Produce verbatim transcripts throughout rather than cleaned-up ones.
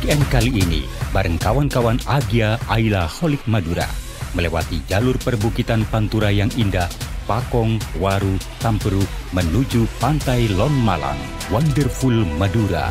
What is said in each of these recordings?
weekend kali ini bareng kawan-kawan Agia Ayla Holik Madura melewati jalur perbukitan Pantura yang indah, Pakong, Waru, Tamperu menuju Pantai Lon Malang, Wonderful Madura.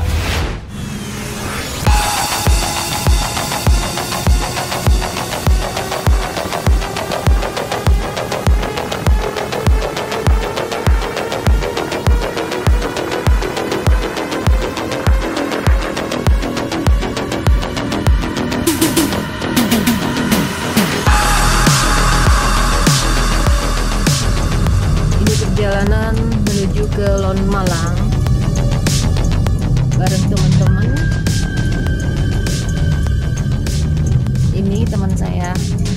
Perjalanan menuju ke Lon Malang bareng teman-teman. Ini teman saya.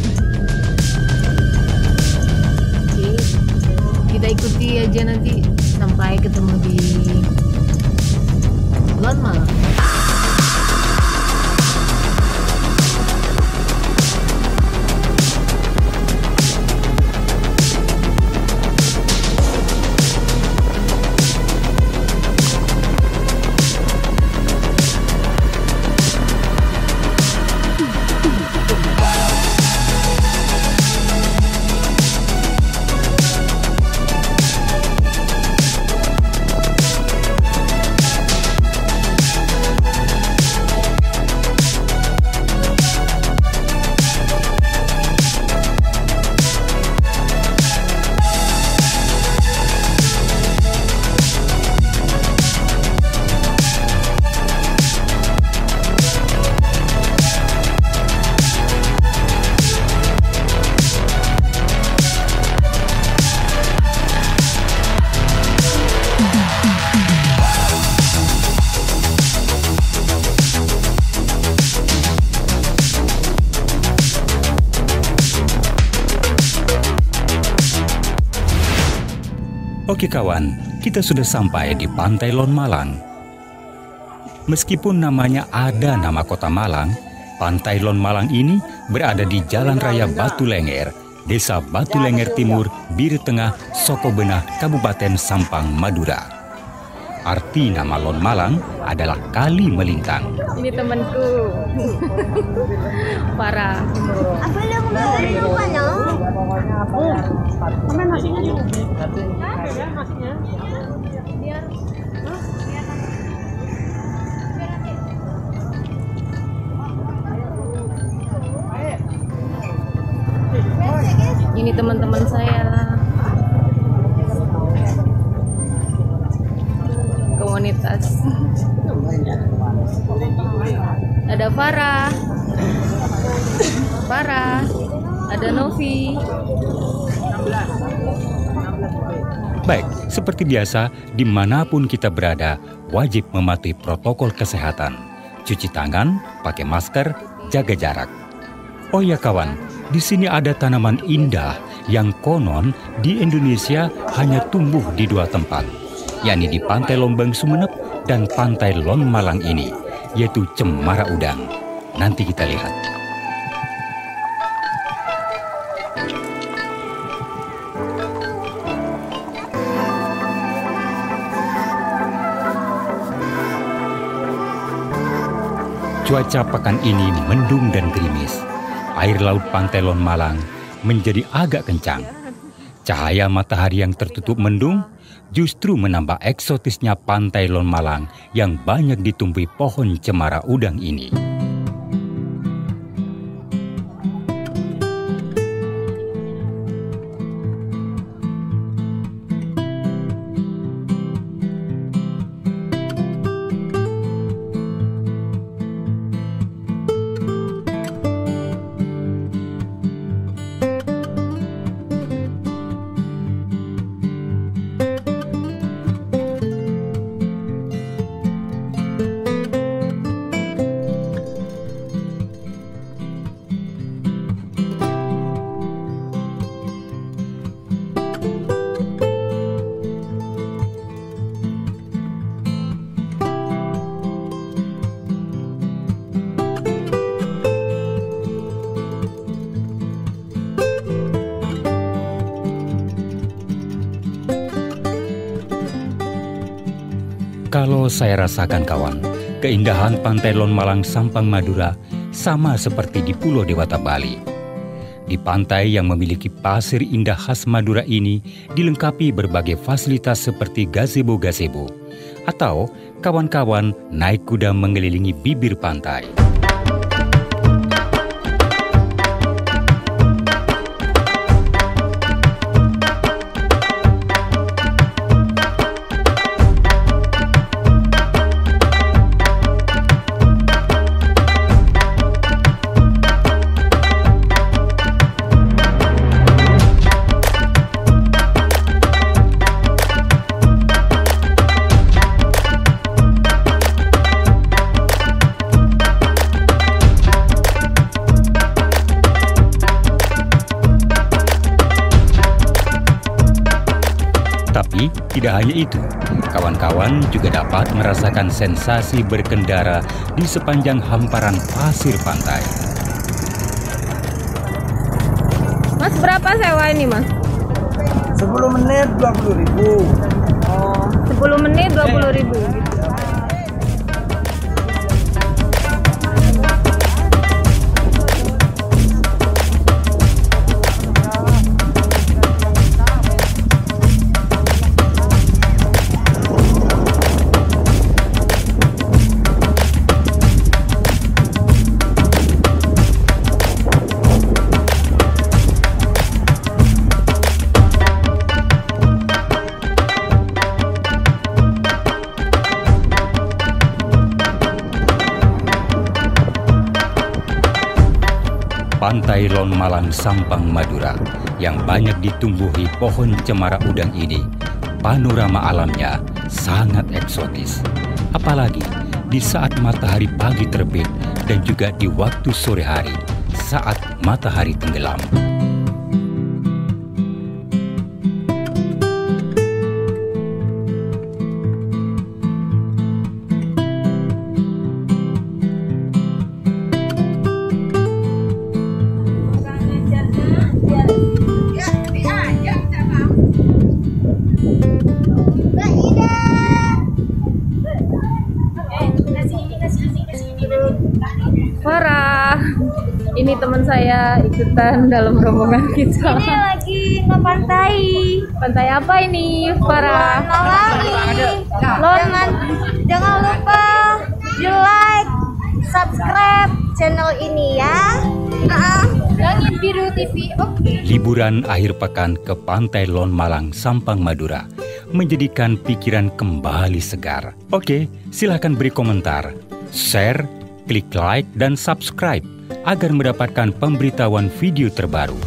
Oke, kita ikuti aja nanti sampai ketemu di Lon Malang. Oke kawan, kita sudah sampai di Pantai Lon Malang. Meskipun namanya ada nama kota Malang, Pantai Lon Malang ini berada di Jalan Raya Batu Lenger, Desa Batu Lenger Timur, Bir Tengah, Sokobenah, Kabupaten Sampang, Madura. Arti nama Lon Malang adalah kali melintang. Ini temanku. Farah. Apa yang dari rumahnya? Mana nasinya nih? Ya, nasinya. Biar Ini teman-teman saya. Komunitas. Ada Farah. Farah. Ada Novi. Baik, seperti biasa, dimanapun kita berada, wajib mematuhi protokol kesehatan. Cuci tangan, pakai masker, jaga jarak. Oh ya kawan, di sini ada tanaman indah yang konon di Indonesia hanya tumbuh di dua tempat, yakni di Pantai Lombang Sumeneb dan Pantai Lon Malang ini, yaitu cemara udang. Nanti kita lihat. Cuaca pekan ini mendung dan gerimis. Air laut Pantai Lon Malang menjadi agak kencang. Cahaya matahari yang tertutup mendung justru menambah eksotisnya Pantai Lon Malang yang banyak ditumbuhi pohon cemara udang ini. Kalau saya rasakan kawan, Keindahan Pantai Lon Malang Sampang Madura sama seperti di Pulau Dewata Bali. Di pantai yang memiliki pasir indah khas Madura ini dilengkapi berbagai fasilitas seperti gazebo-gazebo atau kawan-kawan naik kuda mengelilingi bibir pantai. Tapi tidak hanya itu, kawan-kawan juga dapat merasakan sensasi berkendara di sepanjang hamparan pasir pantai. Mas, berapa sewa ini, Mas? sepuluh menit dua puluh ribu. Oh, sepuluh menit dua puluh ribu gitu. Pantai Lon Malang Sampang Madura yang banyak ditumbuhi pohon cemara udang ini, panorama alamnya sangat eksotis. Apalagi di saat matahari pagi terbit dan juga di waktu sore hari saat matahari tenggelam. Farah, ini teman saya ikutan dalam rombongan kita. Ini lagi ngepantai. Pantai apa ini, Farah? Malangi. Jangan jangan lupa di like, subscribe channel ini ya. Uh, Langit Biru T V. Oke. Liburan akhir pekan ke Pantai Lon Malang Sampang Madura menjadikan pikiran kembali segar. Oke, silahkan beri komentar, share, klik like dan subscribe agar mendapatkan pemberitahuan video terbaru.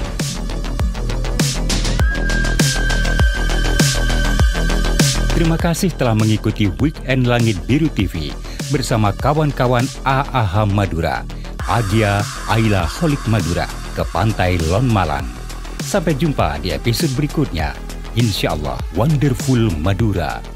Terima kasih telah mengikuti Weekend Langit Biru T V bersama kawan-kawan A A H Madura, Adia Ayla Holik Madura ke Pantai Lon Malang. Sampai jumpa di episode berikutnya. Insya Allah Wonderful Madura.